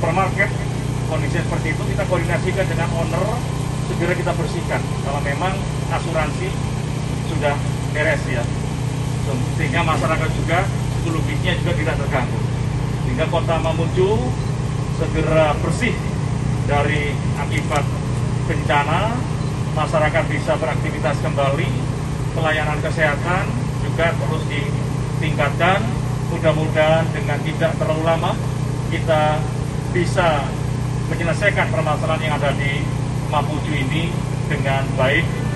supermarket, kondisi seperti itu kita koordinasikan dengan owner, segera kita bersihkan kalau memang asuransi sudah beres ya, sehingga masyarakat juga psikologisnya juga tidak terganggu, sehingga Kota Mamuju segera bersih dari akibat bencana, masyarakat bisa beraktivitas kembali, pelayanan kesehatan juga terus ditingkatkan. Mudah-mudahan dengan tidak terlalu lama kita bisa menyelesaikan permasalahan yang ada di Mamuju ini dengan baik.